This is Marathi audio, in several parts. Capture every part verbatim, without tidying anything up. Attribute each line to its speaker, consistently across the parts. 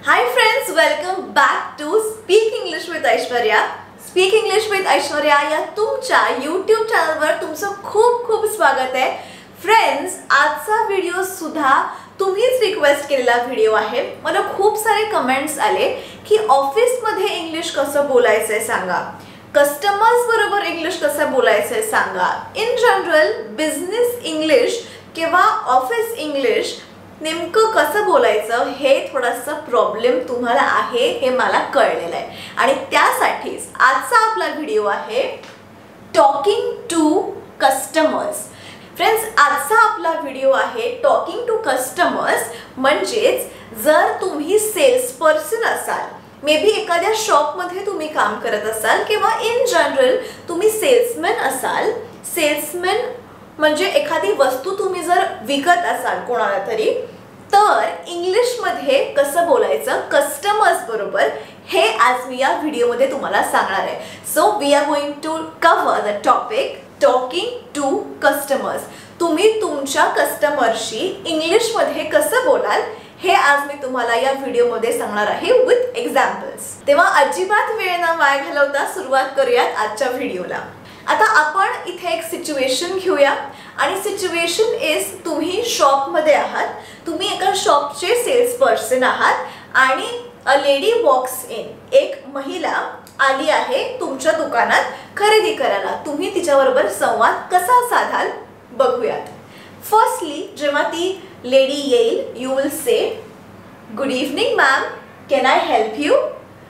Speaker 1: Hi friends, welcome back to Speak English with Aishwarya. Speak English with Aishwarya या तुमच्या YouTube चॅनलवर तुमचं खूप खूप स्वागत आहे. फ्रेंड्स, आजचा व्हिडिओ सुद्धा तुम्हीच रिक्वेस्ट केलेला व्हिडिओ आहे. मला खूप सारे कमेंट्स आले की ऑफिस मध्ये इंग्लिश कसं बोलायचं सांगा, कस्टमर्स बरोबर इंग्लिश कसं बोलायचं सांगा. इन जनरल बिझनेस इंग्लिश किंवा ऑफिस इंग्लिश नेमकं कसं बोलायचं हे थोडासा प्रॉब्लेम तुम्हाला आहे हे मला कळलेलं आहे. आणि त्यासाठीच आजचा आपला व्हिडिओ आहे टॉकिंग टू कस्टमर्स. फ्रेंड्स, आजचा आपला व्हिडिओ आहे टॉकिंग टू कस्टमर्स. म्हणजेच जर तुम्ही सेल्स पर्सन असाल, मे बी एखाद्या शॉपमध्ये तुम्ही काम करत असाल किंवा इन जनरल तुम्ही सेल्समॅन असाल. सेल्समॅन म्हणजे एखादी वस्तू तुम्ही जर विकत असाल कोणाला तरी, तर इंग्लिशमध्ये कसं बोलायचं कस्टमर्स बरोबर हे आज मी या व्हिडिओमध्ये तुम्हाला सांगणार आहे. So we are going to cover the topic talking to customers. तुम्ही तुमच्या कस्टमरशी इंग्लिशमध्ये कसं बोलाल हे आज मी तुम्हाला या व्हिडिओमध्ये सांगणार आहे विथ एक्झाम्पल्स. तेव्हा अजिबात वेळ न वाया घालवता सुरुवात करूयात आजच्या व्हिडिओला. आता आपण इथे एक सिच्युएशन घेऊया आणि सिच्युएशन इज तुम्ही शॉपमध्ये आहात, तुम्ही एका शॉपचे सेल्स पर्सन आहात आणि अ लेडी वॉक्स इन. एक महिला आली आहे तुमच्या दुकानात खरेदी करायला. तुम्ही तिच्याबरोबर संवाद कसा साधाल बघूयात. फर्स्टली जेव्हा ती लेडी येईल, you will say good evening ma'am, can I help you.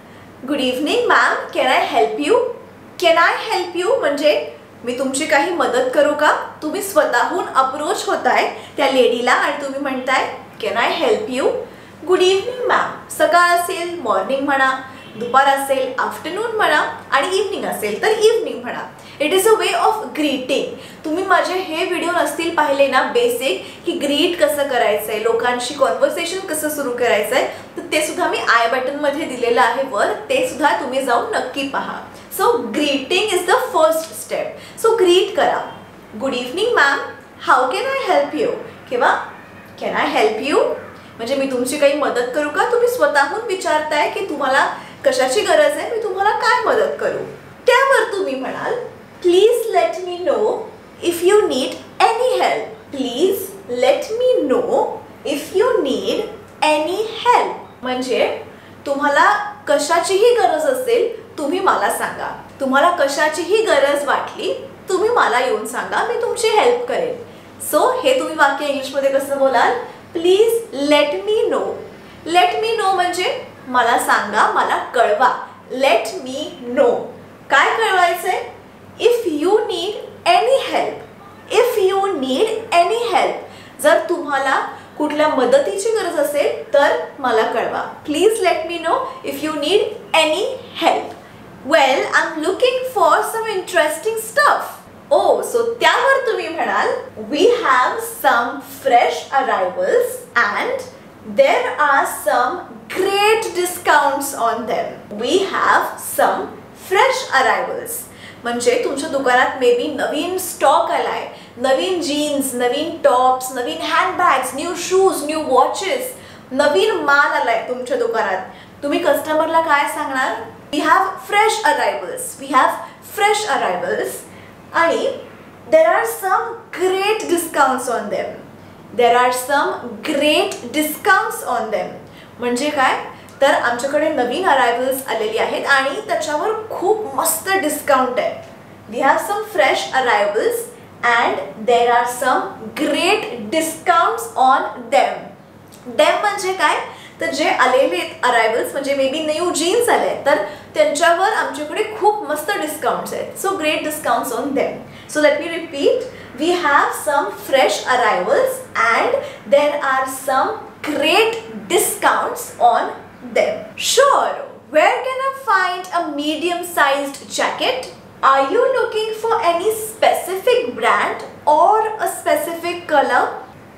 Speaker 1: Good evening ma'am, can I help you. Can I help you म्हणजे मी तुमची काही मदत करू का. तुम्ही स्वतःहून अप्रोच होताय त्या लेडीला आणि तुम्ही म्हणताय can I help you. Good evening ma'am, सकाळ असेल मॉर्निंग म्हणा, दुपार असेल आफ्टरनून म्हणा आणि इव्हनिंग असेल तर इव्हनिंग म्हणा. It is a way of greeting. तुम्ही माझे हे व्हिडिओ नसतील पाहिले ना बेसिक की ग्रीट कसं करायचं आहे, लोकांशी कॉन्व्हर्सेशन कसं सुरू करायचं आहे, तर ते सुद्धा मी आय बटनमध्ये दिलेलं आहे वर, ते सुद्धा तुम्ही जाऊन नक्की पहा. So greeting is the first step. So greet करा. Good evening ma'am, how can I help you किंवा कॅन आय हेल्प यू म्हणजे मी तुमची काही मदत करू का. तुम्ही स्वतःहून विचारताय की तुम्हाला कशाची गरज आहे, मी तुम्हाला काय मदत करू. त्यावर तुम्ही म्हणाल please let me know if you need any help. Please let me know if you need any help म्हणजे तुम्हाला कशाचीही गरज असेल तुम्ही मला सांगा. तुम्हाला कशाचीही गरज वाटली तुम्ही मला येऊन सांगा, मी तुमची हेल्प करेन. सो हे तुम्ही वाक्य इंग्लिशमध्ये कसं बोलाल, please let me know. Let me know म्हणजे मला सांगा, मला कळवा. लेट मी नो काय कळवायचंय. If you need any help. If you need any help जर तुम्हाला कुठल्या मदतीची गरज असेल तर मला कळवा. Please let me know if you need any help. Well, I am looking for some interesting stuff. Oh so त्यावर तुम्ही म्हणाल we have some fresh arrivals and there are some great discounts on them. We have some fresh arrivals म्हणजे तुमच्या दुकानात मे बी नवीन स्टॉक आलाय, नवीन जीन्स, नवीन टॉप्स, नवीन handbags, new shoes, new watches, नवीन माल आलाय तुमच्या दुकानात. तुम्ही कस्टमरला काय सांगणार, we have fresh arrivals. We have fresh arrivals आणि there are some great discounts on them. There are some great discounts on them म्हणजे काय, तर आमच्याकडे नवीन अरायवल्स आलेली आहेत आणि त्याच्यावर खूप मस्त डिस्काउंट आहे. We have some fresh arrivals and there are some great discounts on them. Them म्हणजे काय, तर जे आलेले अरायवल्स म्हणजे मे बी न्यू जीन्स आले तर त्यांच्यावर आमच्याकडे खूप मस्त डिस्काउंट्स आहेत. So great discounts on them. So let me repeat. We have some fresh arrivals and there are some great discounts on them. Sure. Where can I find a medium-sized jacket? Are you looking for any specific brand or a specific color?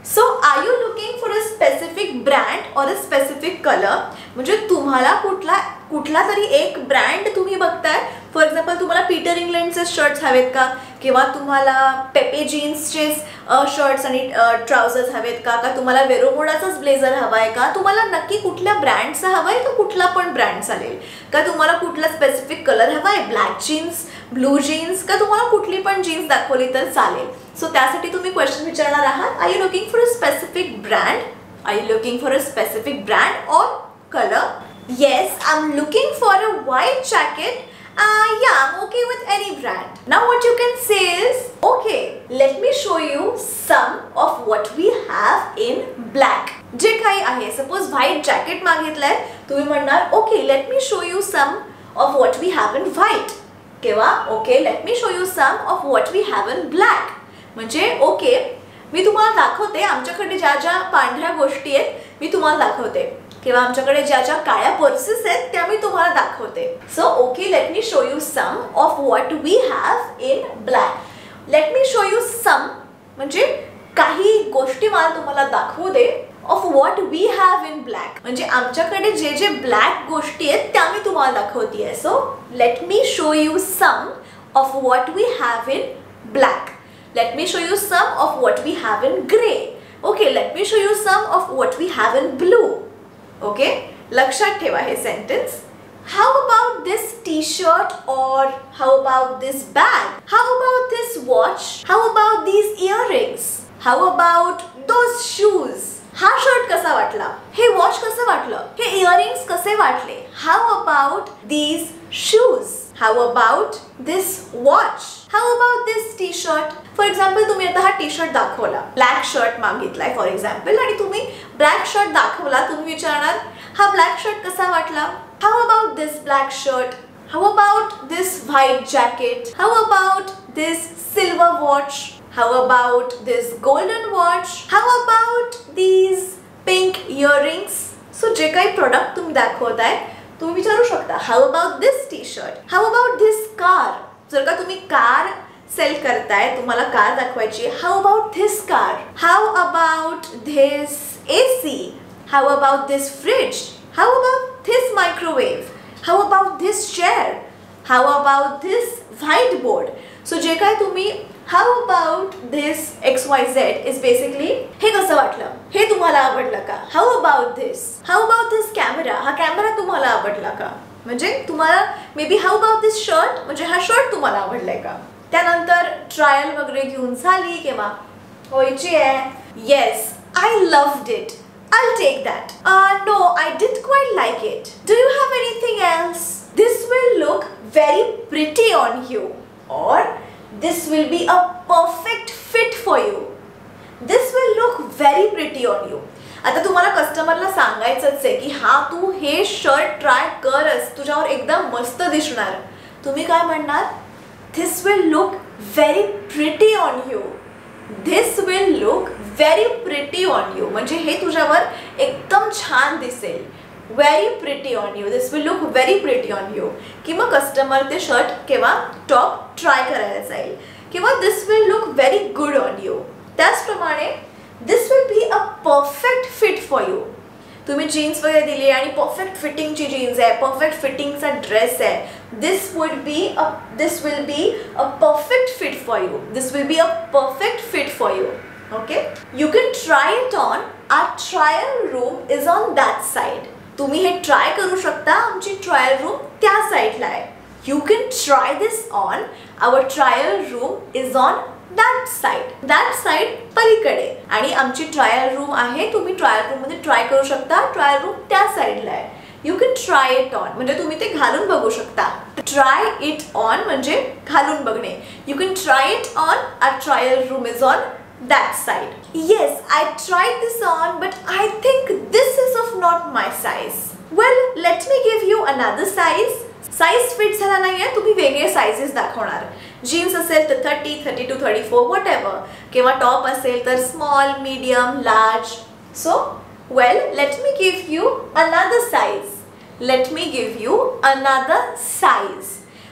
Speaker 1: So are you looking for a specific brand or a specific colour? म्हणजे तुम्हाला कुठला कुठला तरी एक ब्रँड तुम्ही बघताय. फॉर एक्झाम्पल तुम्हाला पीटर इंग्लंडचे शर्ट्स हवेत का, किंवा तुम्हाला पेपे जीन्सचे शर्ट्स आणि ट्राउझर्स हवेत का, का तुम्हाला वेरोमोडाचाच ब्लेझर हवा आहे का, तुम्हाला नक्की कुठल्या ब्रँडचा हवा आहे, तो कुठला पण ब्रँड चालेल का, तुम्हाला कुठला स्पेसिफिक कलर हवा आहे, ब्लॅक जीन्स, ब्लू जीन्स, का तुम्हाला कुठली पण जीन्स दाखवली तर चालेल. सो त्यासाठी तुम्ही क्वेश्चन विचारणार आहात, are you looking for a specific brand, are you looking for a specific brand or colour? Yes, I'm looking for a white jacket. Uh, yeah, I'm okay with any brand. Now what you can say is, okay, let me show you some of what we have in black. जे काही आहे, suppose white jacket मागितलंय, तुम्ही म्हणणार, okay, let me show you some of what we have in white. किंवा okay, let me show you some of what we have in black. म्हणजे okay, मी तुम्हाला दाखवते आमच्याकडे ज्या ज्या पांढऱ्या गोष्टी आहेत मी तुम्हाला दाखवते, किंवा आमच्याकडे ज्या ज्या काळ्या पर्सेस आहेत त्या मी तुम्हाला दाखवते. So okay, let me show you some of what we have in black. Let me show you some म्हणजे काही गोष्टी मला तुम्हाला दाखवू दे of what we have in black. म्हणजे आमच्याकडे जे जे ब्लॅक गोष्टी आहेत त्या मी तुम्हाला दाखवते. So let me show you some of what we have in black. Let me show you some of what we have in grey. Okay, let me show you some of what we have in blue. Okay, लक्षात ठेवा हे sentence. How about this T shirt, or how about this bag, how about this watch, how about these earrings, how about those shoes. हा शर्ट कसा वाटला, हे वॉच कसं वाटलं, हे इयरिंग्स कसे वाटले. How about these shoes, how about this watch, how about this T shirt. For example तुम्ही आता हा टी शर्ट दाखवला, ब्लॅक शर्ट मागितलाय फॉर एक्झाम्पल, आणि तुम्ही ब्लॅक शर्ट दाखवला, तुम्ही विचारणार हा ब्लॅक शर्ट कसा वाटला. How about this black shirt, how about this white jacket, how about this silver watch, how about this golden watch, how about these pink earrings. So जे काही प्रोडक्ट तुम्ही दाखवताय तुम्ही विचारू शकता, how about this T shirt, how about this car. जर का तुम्ही कार सेल करताय, तुम्हाला कार दाखवायची, how about this car, how about this AC, how about this fridge, how about this microwave, how about this chair, how about this whiteboard. So जे काय तुम्ही how about this X Y Z is basically हे कसं वाटलं, हे तुम्हाला आवडलं का. How about this, how about this camera, हा कॅमेरा तुम्हाला आवडला का. म्हणजे तुम्हाला may be how about this shirt म्हणजे हा शर्ट तुम्हाला आवडलाय का. त्यानंतर ट्रायल वगैरे घेऊन झाली किंवा व्हायची आहे. Yes, I loved it, I'll take that. Uh, no, I didn't quite like it. Do you have anything else? This will look very pretty on you. Or this will be a perfect fit for you. This will look very pretty on you. आता तुम्हाला कस्टमरला सांगायचंच आहे की हा तू हे शर्ट ट्राय करस, तुझ्यावर एकदम मस्त दिसणार. तुम्ही काय म्हणणार, This will look very pretty on you. This will look very pretty on you. म्हणजे हे तुझ्यावर एकदम छान दिसेल. Very pretty on you. This will look very pretty on you. किंवा कस्टमर ते शर्ट किंवा टॉप ट्राय करायला जाईल. किंवा this will look very good on you. त्याचप्रमाणे this will be a perfect fit for you. तुम्ही जीन्स वगैरे दिली आणि परफेक्ट फिटिंगची जीन्स आहे, परफेक्ट फिटिंगचा ड्रेस आहे. This would be a this will be a perfect fit for you. This will be a perfect fit for you. Okay? You can try it on. Our trial room is on that side. तुम्ही हे ट्राय करू शकता. आमची ट्रायल रूम त्या साइडला आहे. You can try this on. Our trial room is on that side. That side पलीकडे. आणि आमची ट्रायल रूम आहे. तुम्ही ट्रायल रूम मध्ये ट्राय करू शकता. ट्रायल रूम त्या साइडला आहे. You can try it on. म्हणजे तुम्ही ते घालून बघू शकता. Try it on म्हणजे घालून बघणे. You can try it on. Our trial room is on that side. Yes, I tried this on, but I think this is of not my size. Well, let me give you another size. Size fit झाला नाहीये, तुम्ही वेगळे साइजेस दाखवणार. जीन्स असेल तर thirty, thirty two, thirty four, whatever. किंवा टॉप असेल तर small, medium, large. So, well, let me give you another size. Let me give you another size.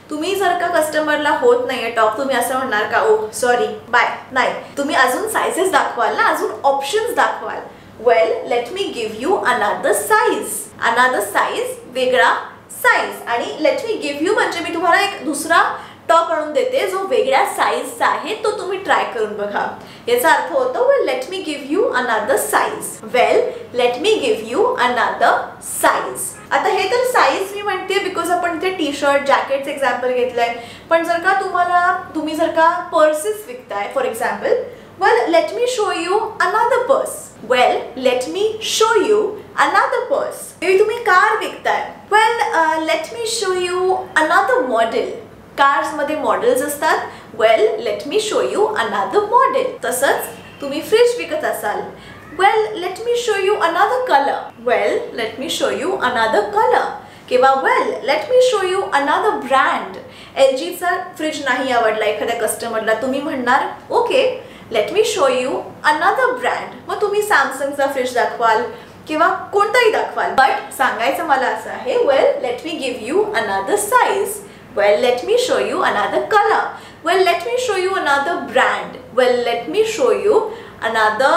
Speaker 1: तुम्ही जर का कस्टमरला होत नाहीये टॉप, तुम्ही असं म्हणणार का ओ सॉरी बाय, नाही, तुम्ही अजून साइजेस दाखवाल ना, अजून ऑप्शन्स दाखवाल. Well let me give you another size, another size, वेगळा साइज. आणि लेट मी गिव्ह यू म्हणजे मी तुम्हाला एक दुसरा टॉप आणून देते जो वेगळ्या साइजचा आहे, तो तुम्ही ट्राय करून बघा. याचा अर्थ होतो well let me give you another size. Well let me give you another size. आता हे तर साइज मी म्हणते बिकॉज आपण इथे टी शर्ट जॅकेट्स एक्झाम्पल घेतलंय. पण जर का तुम्हाला तुम्ही जर का पर्सेस विकताय for example, well let me show you another purse. Well let me show you another purse. Maybe तुम्ही कार विकताय, well let me show you another model. Cars मध्ये मॉडेल्स असतात. Well let me show you another model. तसंच तुम्ही फ्रिज विकत असाल, well let me show you another colour. Well let me show you another colour. किंवा well let me show you another brand. L जीचा फ्रिज नाही आवडला एखाद्या कस्टमरला, तुम्ही म्हणणार okay let me show you another brand. मग तुम्ही सॅमसंगचा फ्रिज दाखवाल किंवा कोणताही दाखवाल. बट सांगायचं मला असं आहे well let me give you another size. Well, let me show you another color. Well, let me show you another brand. Well, let me show you another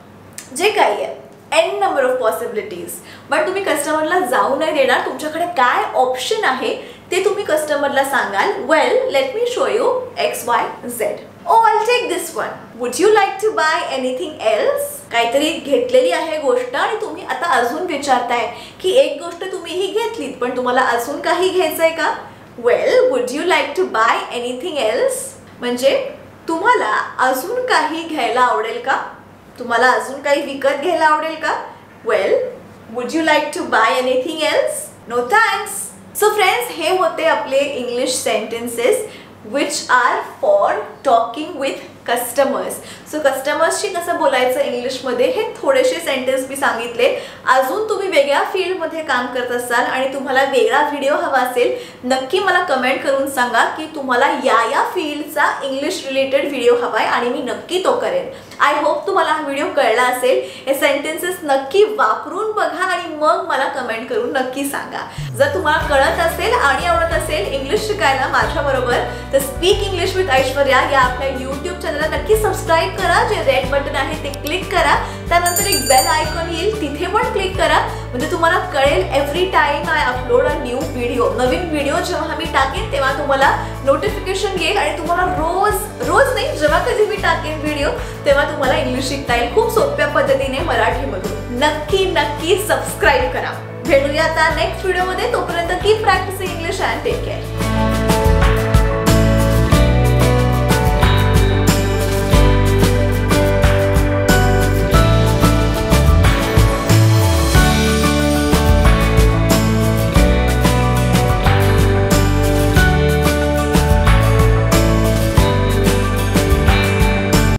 Speaker 1: जे काही आहे n number of possibilities. But तुम्ही कस्टमरला जाऊ नाही देणार, तुमच्याकडे काय ऑप्शन आहे ते तुम्ही कस्टमरला सांगाल. Well, let me show you X Y Z. Oh, I'll take this one. Would you like to buy anything else? काहीतरी घेतलेली आहे गोष्ट आणि तुम्ही आता अजून विचारताय की एक गोष्ट तुम्ही ही घेतलीत पण तुम्हाला अजून काही घ्यायचंय का? Well, would you like to buy anything else? म्हणजे तुम्हाला अजून काही घ्यायला आवडेल का? तुम्हाला अजून काही विकत घ्यायला आवडेल का? Well, would you like to buy anything else? No thanks. So friends, हे होते आपले English sentences which are for talking with customers. So कस्टमर्सशी कसं बोलायचं इंग्लिशमध्ये हे थोडेसे सेंटेन्स मी सांगितले. अजून तुम्ही वेगळ्या फील्डमध्ये काम करत असाल आणि तुम्हाला वेगळा व्हिडिओ हवा असेल, नक्की मला कमेंट करून सांगा की तुम्हाला या या फील्डचा इंग्लिश रिलेटेड व्हिडिओ हवा आहे आणि मी नक्की तो करेन. आय होप तुम्हाला हा व्हिडिओ कळला असेल. हे सेंटेन्सेस नक्की वापरून बघा आणि मग मला कमेंट करून नक्की सांगा. जर तुम्हाला कळत असेल आणि आवडत असेल इंग्लिश शिकायला माझ्याबरोबर, तर स्पीक इंग्लिश विथ ऐश्वर्या या आपल्या यूट्यूब चॅनलला नक्की सबस्क्राईब करा. जे रेड बटन आहे ते क्लिक करा. त्यानंतर एक बेल आयकॉन येईल, तिथे पण क्लिक करा. म्हणजे तुम्हाला कळेल every time I upload a new video. नवीन व्हिडिओ जेव्हा मी टाकेन तेव्हा तुम्हाला नोटिफिकेशन येईल आणि तुम्हाला रोज रोज नाही जेव्हा कधी मी टाकेन व्हिडिओ तेव्हा तुम्हाला इंग्लिश शिकता येईल खूप सोप्या पद्धतीने मराठीमधून. नक्की नक्की सबस्क्राईब करा. भेटूया आता नेक्स्ट व्हिडिओमध्ये. तोपर्यंत keep practising English and take care.